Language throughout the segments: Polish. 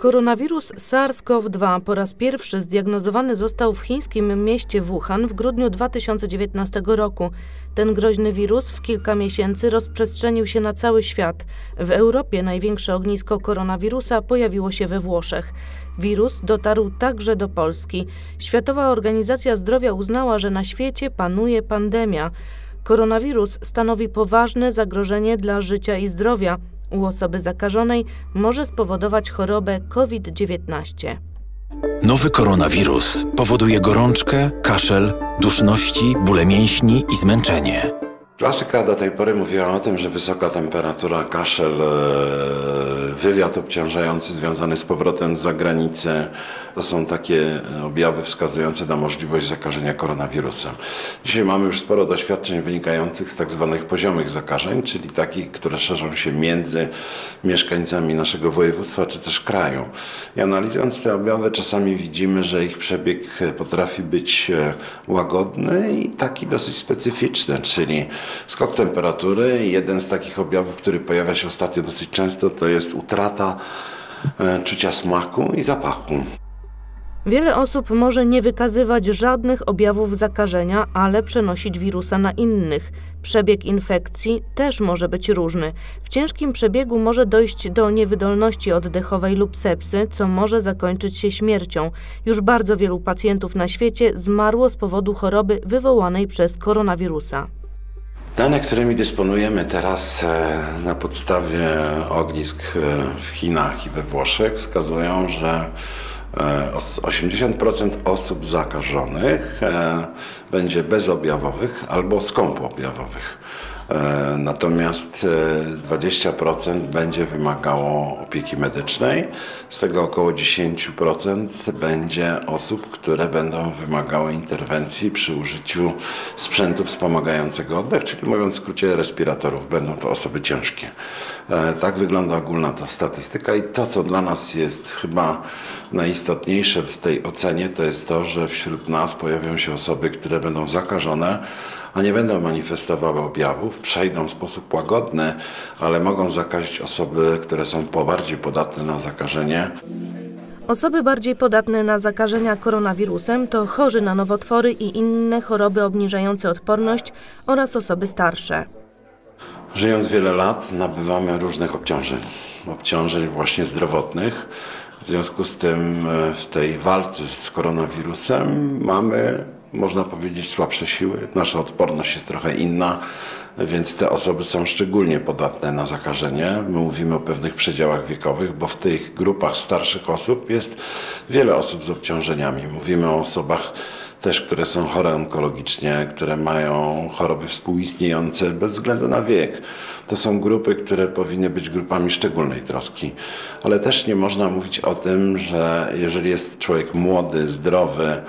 Koronawirus SARS-CoV-2 po raz pierwszy zdiagnozowany został w chińskim mieście Wuhan w grudniu 2019 roku. Ten groźny wirus w kilka miesięcy rozprzestrzenił się na cały świat. W Europie największe ognisko koronawirusa pojawiło się we Włoszech. Wirus dotarł także do Polski. Światowa Organizacja Zdrowia uznała, że na świecie panuje pandemia. Koronawirus stanowi poważne zagrożenie dla życia i zdrowia. U osoby zakażonej może spowodować chorobę COVID-19. Nowy koronawirus powoduje gorączkę, kaszel, duszności, bóle mięśni i zmęczenie. Klasyka do tej pory mówiła o tym, że wysoka temperatura, kaszel, wywiad obciążający związany z powrotem z zagranicy to są takie objawy wskazujące na możliwość zakażenia koronawirusem. Dzisiaj mamy już sporo doświadczeń wynikających z tak zwanych poziomych zakażeń, czyli takich, które szerzą się między mieszkańcami naszego województwa czy też kraju. I analizując te objawy czasami widzimy, że ich przebieg potrafi być łagodny i taki dosyć specyficzny, czyli skok temperatury. Jeden z takich objawów, który pojawia się ostatnio dosyć często, to jest utrata czucia smaku i zapachu. Wiele osób może nie wykazywać żadnych objawów zakażenia, ale przenosić wirusa na innych. Przebieg infekcji też może być różny. W ciężkim przebiegu może dojść do niewydolności oddechowej lub sepsy, co może zakończyć się śmiercią. Już bardzo wielu pacjentów na świecie zmarło z powodu choroby wywołanej przez koronawirusa. Dane, którymi dysponujemy teraz na podstawie ognisk w Chinach i we Włoszech wskazują, że 80% osób zakażonych będzie bezobjawowych albo skąpoobjawowych. Natomiast 20% będzie wymagało opieki medycznej, z tego około 10% będzie osób, które będą wymagały interwencji przy użyciu sprzętu wspomagającego oddech, czyli mówiąc w skrócie respiratorów, będą to osoby ciężkie. Tak wygląda ogólna ta statystyka i to, co dla nas jest chyba najistotniejsze w tej ocenie, to jest to, że wśród nas pojawią się osoby, które będą zakażone, a nie będą manifestowały objawów, przejdą w sposób łagodny, ale mogą zakazić osoby, które są bardziej podatne na zakażenie. Osoby bardziej podatne na zakażenia koronawirusem to chorzy na nowotwory i inne choroby obniżające odporność oraz osoby starsze. Żyjąc wiele lat, nabywamy różnych obciążeń właśnie zdrowotnych. W związku z tym w tej walce z koronawirusem mamy, można powiedzieć, słabsze siły. Nasza odporność jest trochę inna, więc te osoby są szczególnie podatne na zakażenie. My mówimy o pewnych przedziałach wiekowych, bo w tych grupach starszych osób jest wiele osób z obciążeniami. Mówimy o osobach też, które są chore onkologicznie, które mają choroby współistniejące bez względu na wiek. To są grupy, które powinny być grupami szczególnej troski. Ale też nie można mówić o tym, że jeżeli jest człowiek młody, zdrowy,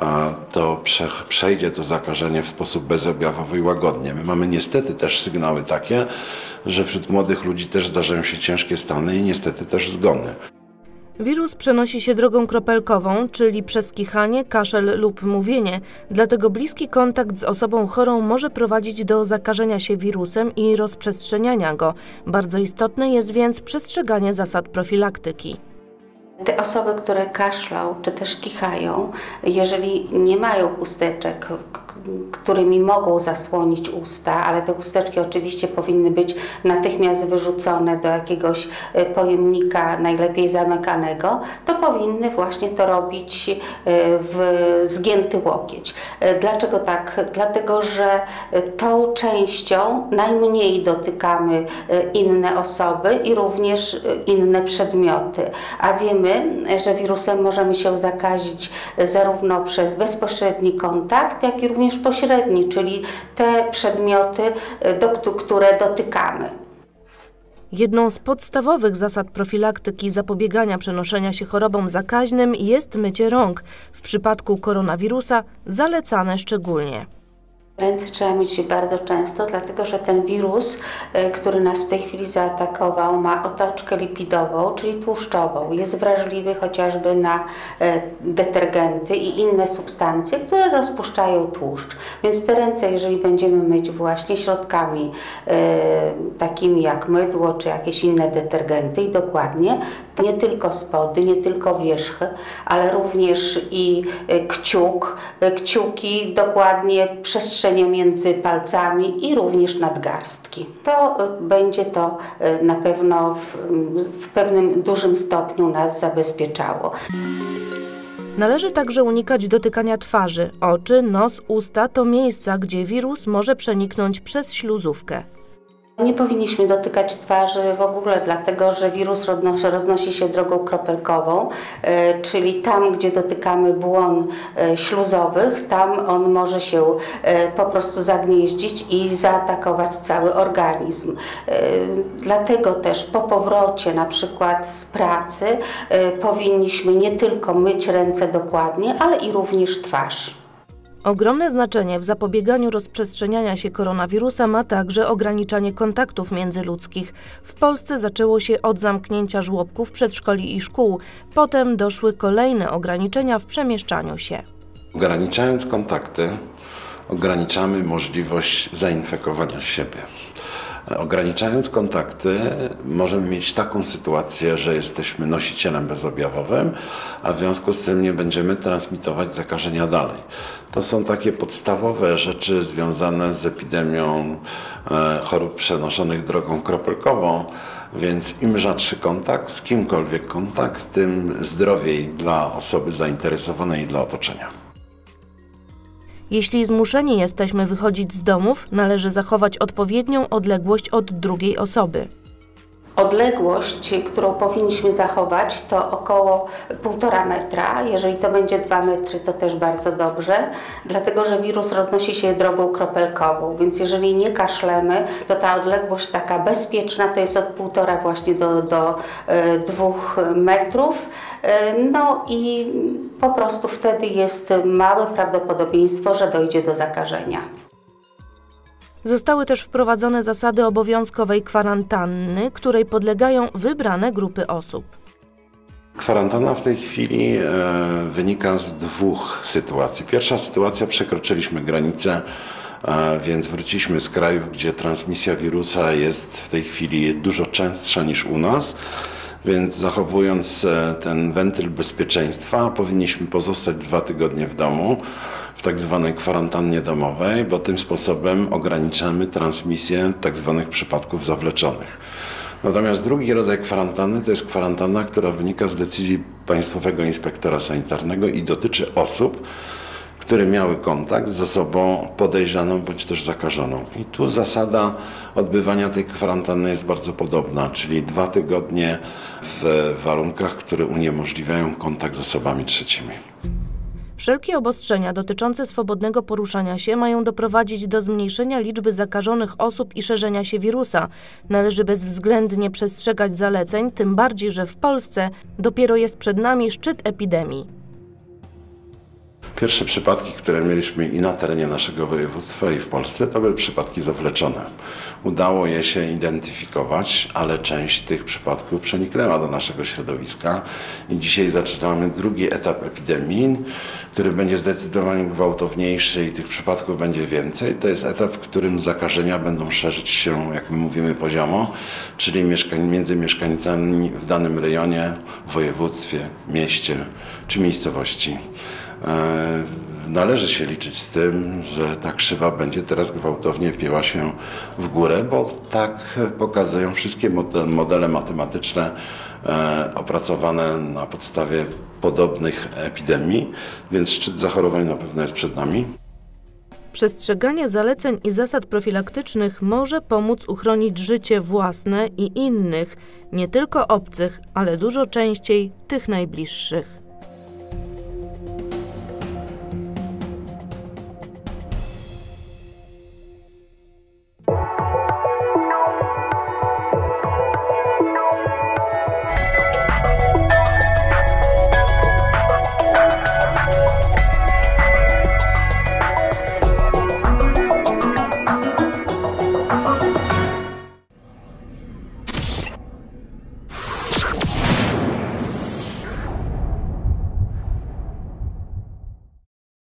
to przejdzie to zakażenie w sposób bezobjawowy i łagodnie. My mamy niestety też sygnały takie, że wśród młodych ludzi też zdarzają się ciężkie stany i niestety też zgony. Wirus przenosi się drogą kropelkową, czyli przez kichanie, kaszel lub mówienie, dlatego bliski kontakt z osobą chorą może prowadzić do zakażenia się wirusem i rozprzestrzeniania go. Bardzo istotne jest więc przestrzeganie zasad profilaktyki. Te osoby, które kaszlą czy też kichają, jeżeli nie mają chusteczek, którymi mogą zasłonić usta, ale te chusteczki oczywiście powinny być natychmiast wyrzucone do jakiegoś pojemnika, najlepiej zamykanego, to powinny właśnie to robić w zgięty łokieć. Dlaczego tak? Dlatego, że tą częścią najmniej dotykamy inne osoby i również inne przedmioty, a wiemy, że wirusem możemy się zakazić zarówno przez bezpośredni kontakt, jak i również pośredni, czyli te przedmioty, które dotykamy. Jedną z podstawowych zasad profilaktyki zapobiegania przenoszenia się chorobom zakaźnym jest mycie rąk. W przypadku koronawirusa zalecane szczególnie. Ręce trzeba myć bardzo często, dlatego że ten wirus, który nas w tej chwili zaatakował, ma otoczkę lipidową, czyli tłuszczową. Jest wrażliwy chociażby na detergenty i inne substancje, które rozpuszczają tłuszcz. Więc te ręce, jeżeli będziemy myć właśnie środkami takimi jak mydło czy jakieś inne detergenty i dokładnie, Nie tylko spody, nie tylko wierzchy, ale również i kciuki, dokładnie przestrzenie między palcami i również nadgarstki. To będzie to na pewno w pewnym dużym stopniu nas zabezpieczało. Należy także unikać dotykania twarzy. Oczy, nos, usta to miejsca, gdzie wirus może przeniknąć przez śluzówkę. Nie powinniśmy dotykać twarzy w ogóle, dlatego że wirus roznosi się drogą kropelkową, czyli tam, gdzie dotykamy błon śluzowych, tam on może się po prostu zagnieździć i zaatakować cały organizm. Dlatego też po powrocie na przykład z pracy powinniśmy nie tylko myć ręce dokładnie, ale i również twarz. Ogromne znaczenie w zapobieganiu rozprzestrzeniania się koronawirusa ma także ograniczanie kontaktów międzyludzkich. W Polsce zaczęło się od zamknięcia żłobków, przedszkoli i szkół. Potem doszły kolejne ograniczenia w przemieszczaniu się. Ograniczając kontakty, ograniczamy możliwość zainfekowania siebie. Ograniczając kontakty, możemy mieć taką sytuację, że jesteśmy nosicielem bezobjawowym, a w związku z tym nie będziemy transmitować zakażenia dalej. To są takie podstawowe rzeczy związane z epidemią chorób przenoszonych drogą kropelkową, więc im rzadszy kontakt, z kimkolwiek kontakt, tym zdrowiej dla osoby zainteresowanej i dla otoczenia. Jeśli zmuszeni jesteśmy wychodzić z domów, należy zachować odpowiednią odległość od drugiej osoby. Odległość, którą powinniśmy zachować, to około 1,5 metra. Jeżeli to będzie 2 metry, to też bardzo dobrze, dlatego że wirus roznosi się drogą kropelkową, więc jeżeli nie kaszlemy, to ta odległość taka bezpieczna to jest od 1,5 właśnie do 2 metrów. No i po prostu wtedy jest małe prawdopodobieństwo, że dojdzie do zakażenia. Zostały też wprowadzone zasady obowiązkowej kwarantanny, której podlegają wybrane grupy osób. Kwarantanna w tej chwili wynika z 2 sytuacji. Pierwsza sytuacja, przekroczyliśmy granicę, więc wróciliśmy z krajów, gdzie transmisja wirusa jest w tej chwili dużo częstsza niż u nas. Więc zachowując ten wentyl bezpieczeństwa, powinniśmy pozostać 2 tygodnie w domu, w tak zwanej kwarantannie domowej, bo tym sposobem ograniczamy transmisję tak zwanych przypadków zawleczonych. Natomiast drugi rodzaj kwarantanny to jest kwarantanna, która wynika z decyzji Państwowego Inspektora Sanitarnego i dotyczy osób, które miały kontakt z osobą podejrzaną bądź też zakażoną. I tu zasada odbywania tej kwarantanny jest bardzo podobna, czyli 2 tygodnie w warunkach, które uniemożliwiają kontakt z osobami trzecimi. Wszelkie obostrzenia dotyczące swobodnego poruszania się mają doprowadzić do zmniejszenia liczby zakażonych osób i szerzenia się wirusa. Należy bezwzględnie przestrzegać zaleceń, tym bardziej, że w Polsce dopiero jest przed nami szczyt epidemii. Pierwsze przypadki, które mieliśmy i na terenie naszego województwa i w Polsce, to były przypadki zawleczone. Udało je się identyfikować, ale część tych przypadków przeniknęła do naszego środowiska i dzisiaj zaczynamy drugi etap epidemii, który będzie zdecydowanie gwałtowniejszy i tych przypadków będzie więcej. To jest etap, w którym zakażenia będą szerzyć się, jak my mówimy, poziomo, czyli między mieszkańcami w danym rejonie, województwie, mieście czy miejscowości. Należy się liczyć z tym, że ta krzywa będzie teraz gwałtownie pięła się w górę, bo tak pokazują wszystkie modele matematyczne opracowane na podstawie podobnych epidemii, więc szczyt zachorowań na pewno jest przed nami. Przestrzeganie zaleceń i zasad profilaktycznych może pomóc uchronić życie własne i innych, nie tylko obcych, ale dużo częściej tych najbliższych.